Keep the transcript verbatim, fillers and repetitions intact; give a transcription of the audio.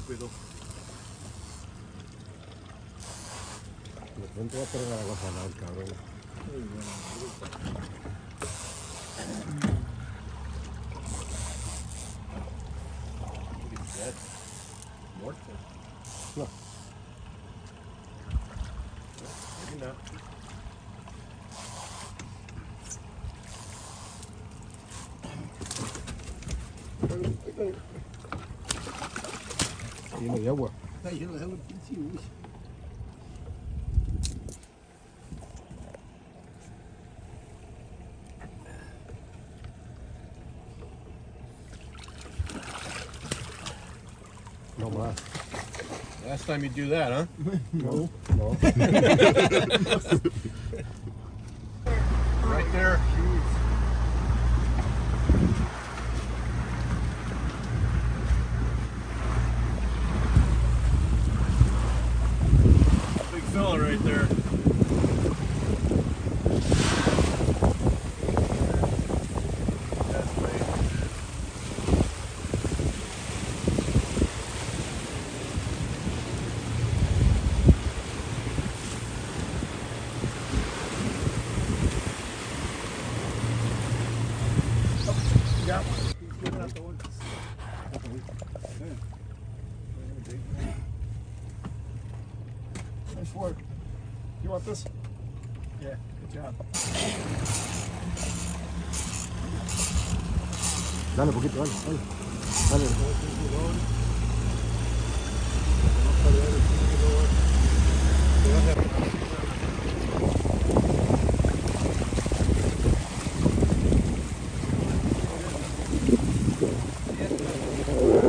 estúpido. De pronto va a poner la cosa mal, cabrón. Muy bueno, bruto. Look at that. Muerto. No. Maybe not. Lleno de agua. Está lleno de agua el pinche, uy. No más. Last time you do that, huh? No, no. Right there. Big fella right there. That's right. Yeah. He's giving out the one. Nice work. You want this? Yeah, good job. Dale, poquito, dale, dale. Dale. Yeah.